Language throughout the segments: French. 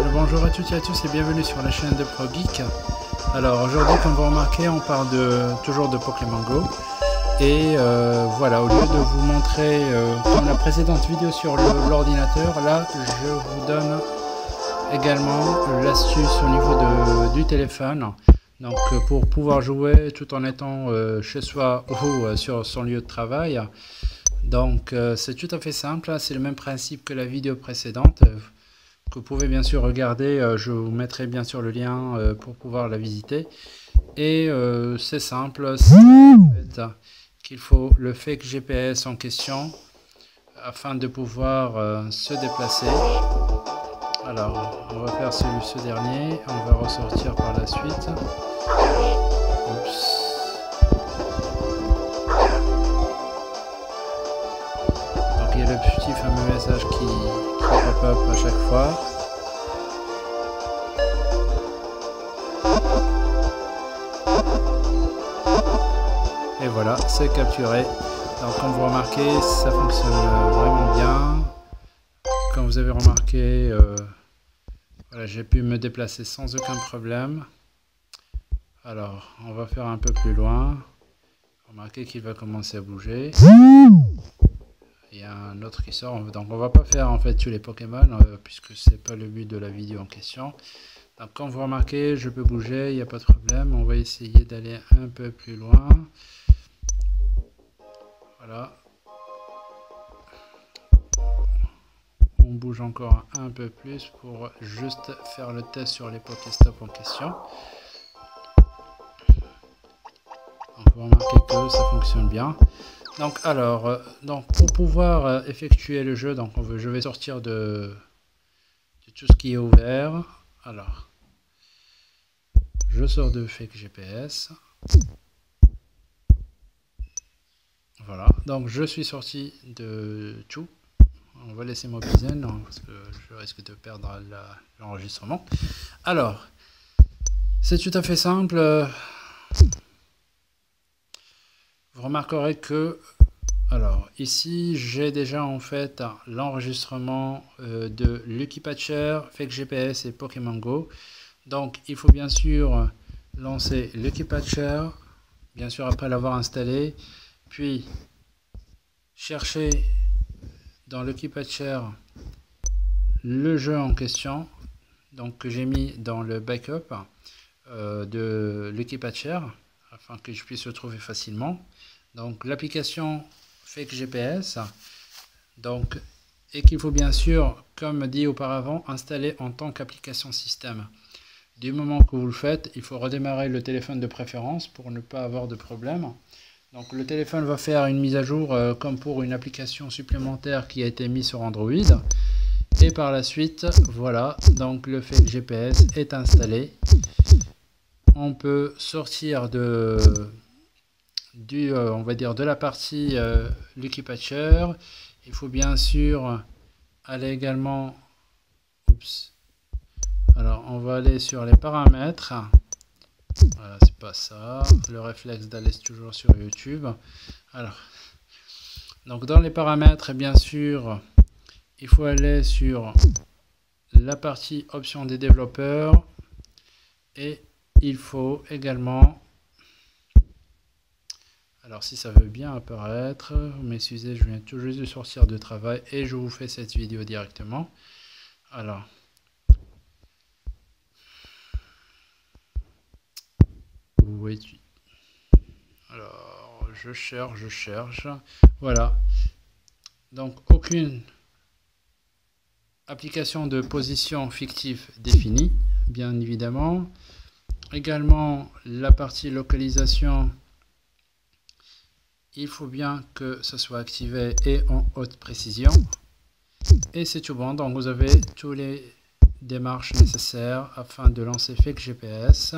Bonjour à toutes et à tous et bienvenue sur la chaîne de ProGeek. Alors aujourd'hui, comme vous remarquez, on parle toujours de Pokémon Go. Et voilà, au lieu de vous montrer comme la précédente vidéo sur l'ordinateur, là je vous donne également l'astuce au niveau du téléphone. Donc pour pouvoir jouer tout en étant chez soi ou sur son lieu de travail. Donc c'est tout à fait simple, c'est le même principe que la vidéo précédente. Que vous pouvez bien sûr regarder, je vous mettrai bien sûr le lien pour pouvoir la visiter. Et c'est simple, c'est en fait qu'il faut le fake GPS en question afin de pouvoir se déplacer. Alors on va faire ce dernier, on va ressortir par la suite. Oups. Donc il y a le petit fameux message qui pop-up à chaque fois. Et voilà, c'est capturé. Donc comme vous remarquez, ça fonctionne vraiment bien. Comme vous avez remarqué, voilà, j'ai pu me déplacer sans aucun problème. Alors, on va faire un peu plus loin. Remarquez qu'il va commencer à bouger. Il y a un autre qui sort, donc on va pas faire en fait tous les Pokémon puisque c'est pas le but de la vidéo en question. Donc comme vous remarquez, je peux bouger, il n'y a pas de problème. On va essayer d'aller un peu plus loin. Voilà. On bouge encore un peu plus pour juste faire le test sur les Pokéstop en question. Donc vous remarquez que ça fonctionne bien. Donc alors, pour pouvoir effectuer le jeu, donc je vais sortir de tout ce qui est ouvert. Alors, je sors de Fake GPS. Voilà, donc je suis sorti de tout. On va laisser Mobizen parce que je risque de perdre l'enregistrement. Alors, c'est tout à fait simple. Vous remarquerez que, alors ici j'ai déjà en fait l'enregistrement de Lucky Patcher, Fake GPS et Pokémon Go. Donc il faut bien sûr lancer Lucky Patcher, bien sûr après l'avoir installé, puis chercher dans Lucky Patcher le jeu en question, donc que j'ai mis dans le backup de Lucky Patcher afin que je puisse le trouver facilement. Donc l'application Fake GPS, donc, et qu'il faut bien sûr, comme dit auparavant, installer en tant qu'application système. Du moment que vous le faites, il faut redémarrer le téléphone de préférence pour ne pas avoir de problème. Donc le téléphone va faire une mise à jour comme pour une application supplémentaire qui a été mise sur Android. Et par la suite, voilà, donc le Fake GPS est installé. On peut sortir on va dire de la partie Lucky Patcher. Il faut bien sûr aller également, oups, alors on va aller sur les paramètres. Voilà, c'est pas ça, le réflexe d'aller toujours sur YouTube. Alors, donc dans les paramètres, bien sûr, il faut aller sur la partie options des développeurs et il faut également, alors si ça veut bien apparaître, m'excusez, je viens tout juste de sortir de travail et je vous fais cette vidéo directement. Alors, oui, alors je cherche, voilà. Donc aucune application de position fictive définie, bien évidemment. Également la partie localisation, il faut bien que ce soit activé et en haute précision. Et c'est tout bon, donc vous avez toutes les démarches nécessaires afin de lancer Fake GPS.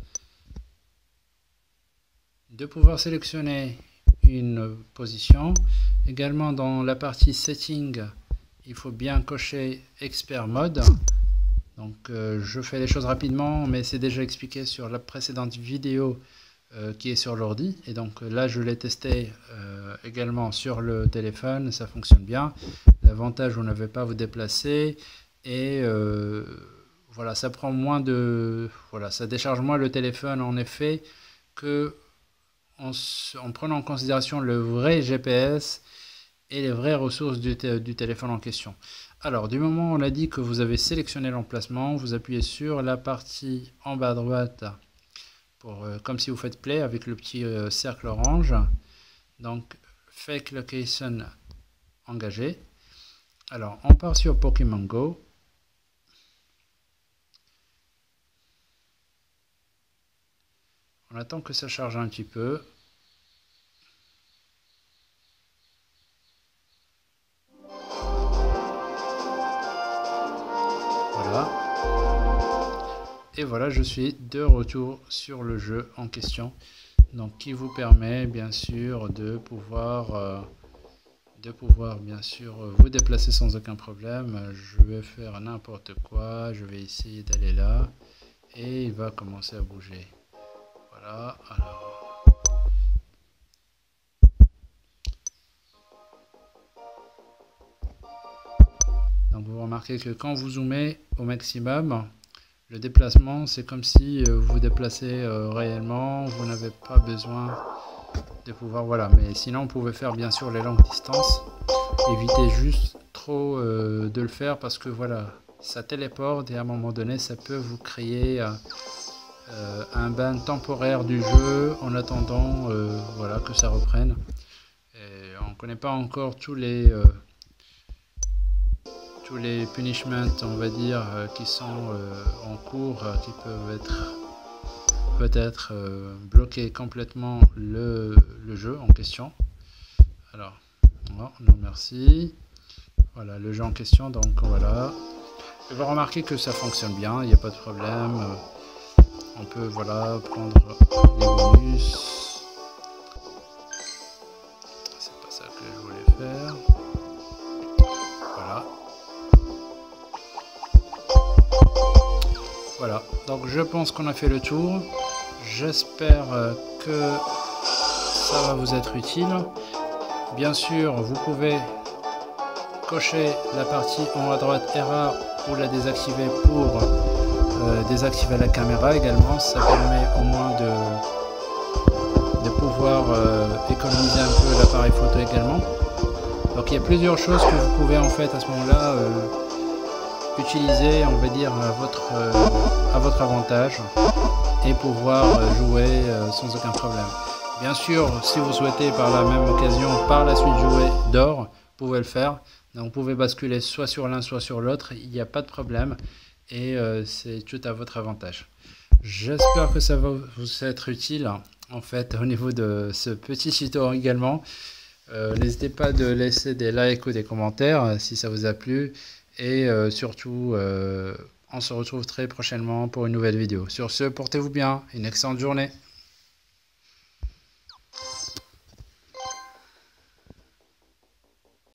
De pouvoir sélectionner une position. Également dans la partie Setting, il faut bien cocher Expert Mode. Donc je fais les choses rapidement, mais c'est déjà expliqué sur la précédente vidéo qui est sur l'ordi. Et donc là je l'ai testé également sur le téléphone, ça fonctionne bien. L'avantage, vous n'avez pas à vous déplacer. Et voilà, ça prend moins de, voilà, ça décharge moins le téléphone en effet que en prenant en considération le vrai GPS et les vraies ressources du téléphone en question. Alors, du moment où on a dit que vous avez sélectionné l'emplacement, vous appuyez sur la partie en bas à droite, pour, comme si vous faites play avec le petit cercle orange. Donc, Fake Location engagé. Alors, on part sur Pokémon Go. On attend que ça charge un petit peu. Voilà. Et voilà, je suis de retour sur le jeu en question. Donc, qui vous permet bien sûr de pouvoir bien sûr vous déplacer sans aucun problème. Je vais faire n'importe quoi. Je vais essayer d'aller là. Et il va commencer à bouger. Voilà. Alors. Donc vous remarquez que quand vous zoomez au maximum, le déplacement c'est comme si vous vous déplacez réellement, vous n'avez pas besoin de pouvoir, voilà, mais sinon vous pouvez faire bien sûr les longues distances, évitez juste trop de le faire parce que voilà, ça téléporte et à un moment donné ça peut vous créer un ban temporaire du jeu en attendant voilà, que ça reprenne. Et on ne connaît pas encore tous les punishments, on va dire, qui sont en cours, qui peuvent être peut-être bloquer complètement le jeu en question. Alors, non, non merci. Voilà, le jeu en question, donc voilà. Et vous remarquez que ça fonctionne bien, il n'y a pas de problème. On peut, voilà, prendre les bonus. C'est pas ça que je voulais faire. Voilà. Voilà, donc je pense qu'on a fait le tour. J'espère que ça va vous être utile. Bien sûr, vous pouvez cocher la partie en haut à droite erreur ou la désactiver pour désactiver la caméra également. Ça permet au moins de pouvoir économiser un peu l'appareil photo également. Donc il y a plusieurs choses que vous pouvez en fait à ce moment-là utiliser, on va dire, à votre avantage et pouvoir jouer sans aucun problème. Bien sûr, si vous souhaitez par la même occasion par la suite jouer d'or, vous pouvez le faire. Donc vous pouvez basculer soit sur l'un soit sur l'autre, il n'y a pas de problème et c'est tout à votre avantage. J'espère que ça va vous être utile en fait au niveau de ce petit tuto également. N'hésitez pas de laisser des likes ou des commentaires si ça vous a plu. Et surtout, on se retrouve très prochainement pour une nouvelle vidéo. Sur ce, portez-vous bien, une excellente journée.